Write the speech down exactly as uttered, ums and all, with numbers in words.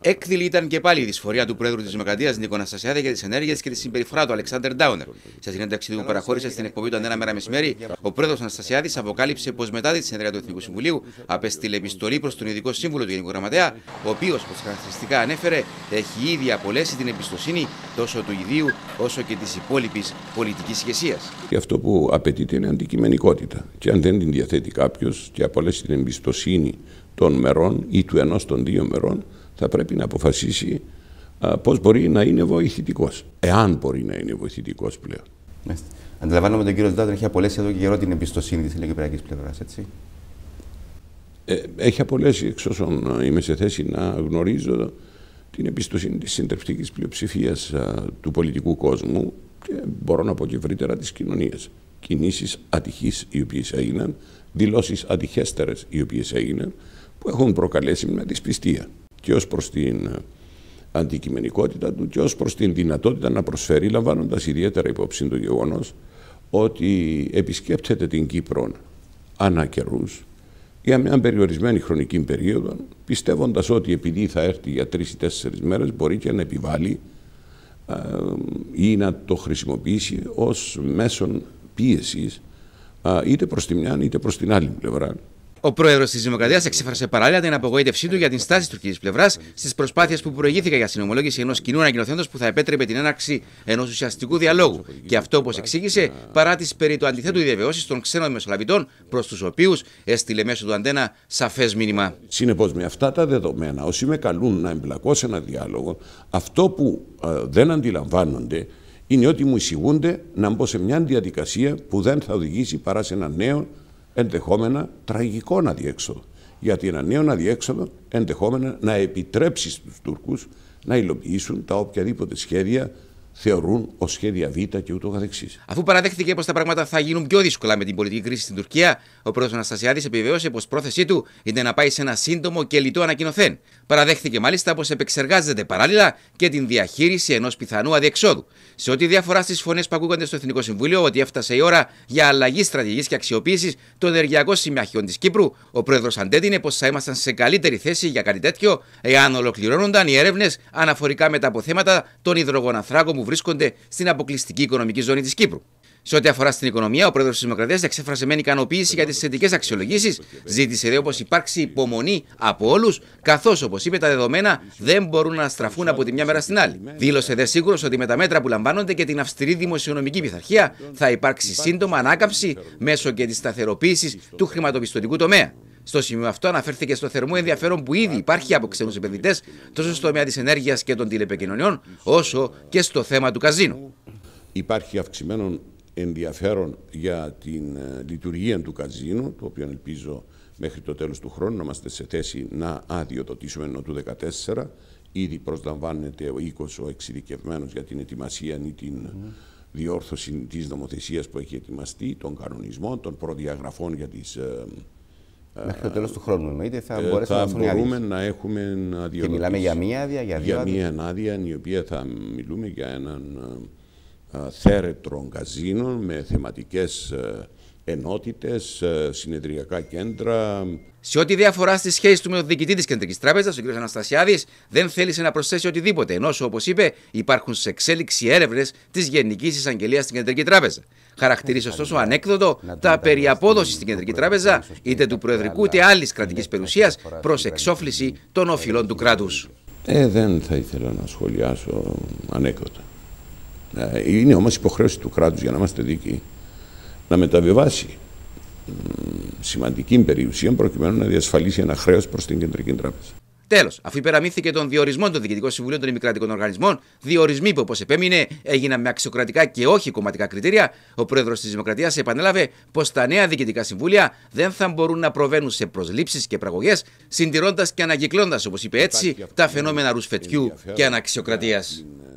Έκδηλη ήταν και πάλι η δυσφορία του Πρόεδρου της Δημοκρατίας Νίκο Αναστασιάδη για τις ενέργειες και τη συμπεριφορά του Αλεξάνδερ Ντάουνερ. Σε συνέντευξη που παραχώρησε στην εκπομπή του Αντένα Μέρα Μεσημέρι, ο Πρόεδρος Αναστασιάδης αποκάλυψε πως μετά τη συνεδρία του Εθνικού Συμβουλίου απέστειλε επιστολή προς τον Ειδικό Σύμβουλο του Γενικού Γραμματέα, ο οποίος, όπως χαρακτηριστικά ανέφερε, έχει ήδη απολέσει την εμπιστοσύνη τόσο του ιδίου όσο και της υπόλοιπης πολιτικής ηγεσίας. Και αυτό που απαιτείται είναι αντικειμενικότητα. Και αν δεν την διαθέτει κάποιος και απολέσει την εμπιστοσύνη των μερών ή του ενός των δύο μερών, θα πρέπει να αποφασίσει α, πώς μπορεί να είναι βοηθητικός. Εάν μπορεί να είναι βοηθητικός πλέον. Μάλιστα. Αντιλαμβάνομαι ότι ο κύριος Ντάουνερ έχει απολέσει εδώ και καιρό την εμπιστοσύνη της ελληνικοπαιδικής πλευράς, έτσι. Ε, έχει απολέσει, εξ όσων είμαι σε θέση να γνωρίζω, την εμπιστοσύνη της συντριπτικής πλειοψηφίας α, του πολιτικού κόσμου και μπορώ να πω και ευρύτερα της κοινωνίας. Κινήσεις ατυχείς οι οποίες έγιναν, δηλώσεις ατυχέστερες οι οποίες έγιναν, που έχουν προκαλέσει μια δυσπιστία και ως προς την αντικειμενικότητα του και ως προς την δυνατότητα να προσφέρει, λαμβάνοντας ιδιαίτερα υπόψη το γεγονός ότι επισκέπτεται την Κύπρο ανά καιρούς για μια περιορισμένη χρονική περίοδο, πιστεύοντας ότι επειδή θα έρθει για τρεις ή τέσσερις μέρες μπορεί και να επιβάλλει α, ή να το χρησιμοποιήσει ως μέσον πίεσης α, είτε προς τη μια είτε προς την άλλη πλευρά. Ο πρόεδρος της Δημοκρατίας εξέφρασε παράλληλα την απογοήτευσή του για την στάση της τουρκικής πλευράς στις προσπάθειες που προηγήθηκαν για συνομολόγηση ενός κοινού ανακοινωθέντος που θα επέτρεπε την έναρξη ενός ουσιαστικού διαλόγου. Και αυτό, όπως εξήγησε, παρά τις περί του αντιθέτου διαβεβαιώσεις των ξένων μεσολαβητών, προς τους οποίους έστειλε μέσω του Αντένα σαφές μήνυμα. Συνεπώς, με αυτά τα δεδομένα, όσοι με καλούν να εμπλακώ σε ένα διάλογο, αυτό που ε, δεν αντιλαμβάνονται είναι ότι μου εισηγούνται να μπω σε μια διαδικασία που δεν θα οδηγήσει παρά σε ένα νέο, ενδεχόμενα τραγικό αδιέξοδο. Γιατί ένα νέο αδιέξοδο ενδεχόμενα να επιτρέψει στους Τούρκους να υλοποιήσουν τα οποιαδήποτε σχέδια θεωρούν ως σχέδια Β και ούτω καθεξής. Αφού παραδέχτηκε πως τα πράγματα θα γίνουν πιο δύσκολα με την πολιτική κρίση στην Τουρκία, ο πρόεδρος Αναστασιάδης επιβεβαίωσε πως πρόθεσή του είναι να πάει σε ένα σύντομο και λιτό ανακοινωθέν. Παραδέχτηκε μάλιστα πως επεξεργάζεται παράλληλα και την διαχείριση ενός πιθανού αδιεξόδου. Σε ό,τι διαφορά στις φωνές που ακούγονται στο Εθνικό Συμβούλιο ότι έφτασε η ώρα για αλλαγή στρατηγικής και αξιοποίησης των ενεργειακών συμμαχιών της Κύπρου, ο πρόεδρος αντέτεινε πως θα ήμασταν σε καλύτερη θέση για κάτι τέτοιο εάν ολοκληρώνονταν οι έρευνες αναφορικά με τα αποθέματα των υδρογονανθράκων που βρίσκονται στην αποκλειστική οικονομική ζώνη της Κύπρου. Σε ό,τι αφορά στην οικονομία, ο πρόεδρος της Δημοκρατίας εξέφρασε μεν ικανοποίηση για τις θετικές αξιολογήσεις, ζήτησε δε όπως υπάρξει υπομονή από όλους, καθώς όπως είπε τα δεδομένα δεν μπορούν να στραφούν από τη μια μέρα στην άλλη. Δήλωσε δε σίγουρος ότι με τα μέτρα που λαμβάνονται και την αυστηρή δημοσιονομική πειθαρχία θα υπάρξει σύντομα ανάκαμψη μέσω και της σταθεροποίησης του χρηματοπιστωτικού τομέα. Στο σημείο αυτό αναφέρθηκε στο θερμό ενδιαφέρον που ήδη υπάρχει από ξένους επενδυτές τόσο στο τομέα της ενέργειας και των τηλεπικοινωνιών, όσο και στο θέμα του καζίνου. Υπάρχει αυξημένο ενδιαφέρον για την uh, λειτουργία του καζίνου, το οποίο ελπίζω μέχρι το τέλος του χρόνου να είμαστε σε θέση να αδειοδοτήσουμε ενώ του δύο χιλιάδες δεκατέσσερα. Ήδη προσλαμβάνεται ο οίκος ο εξειδικευμένος για την ετοιμασία ή την mm. διόρθωση της νομοθεσίας που έχει ετοιμαστεί, των κανονισμών, των προδιαγραφών για τις... Uh, Μέχρι το τέλος του χρόνου εννοείται θα, ε, θα να μπορούμε να έχουμε αδειοδοτήσει. Και μιλάμε για μία άδεια, για δύο Για μία άδεια, η οποία θα μιλούμε για έναν θέρετρο καζίνο με θεματικές ενότητες, συνεδριακά κέντρα. Σε ό,τι διαφορά στις σχέσεις του με τον διοικητή της Κεντρικής Τράπεζας, ο κ. Αναστασιάδης δεν θέλησε να προσθέσει οτιδήποτε, ενώ όπως είπε υπάρχουν σε εξέλιξη έρευνες της Γενικής Εισαγγελίας στην Κεντρική Τράπεζα. Χαρακτηρίζει ωστόσο ανέκδοτο τα περί απόδοσης στην Κεντρική Τράπεζα είτε του Προεδρικού είτε άλλης κρατικής περιουσίας προς εξόφληση των οφειλών του κράτους. Ε, δεν θα ήθελα να σχολιάσω ανέκδοτα. Είναι όμως υποχρέωση του κράτους, για να είμαστε δίκαιοι, να μεταβιβάσει σημαντική περιουσία προκειμένου να διασφαλίσει ένα χρέος προς την Κεντρική Τράπεζα. Τέλος, αφού υπεραμήθηκε των διορισμών των Διοικητικών Συμβουλίων των Ημικρατικών Οργανισμών, διορισμοί που όπως επέμεινε έγιναν με αξιοκρατικά και όχι κομματικά κριτήρια, ο πρόεδρος της Δημοκρατίας επανέλαβε πως τα νέα διοικητικά συμβούλια δεν θα μπορούν να προβαίνουν σε προσλήψεις και πραγωγές, συντηρώντας και ανακυκλώντας, όπως είπε έτσι, τα φαινόμενα ρουσφετιού και αναξιοκρατίας.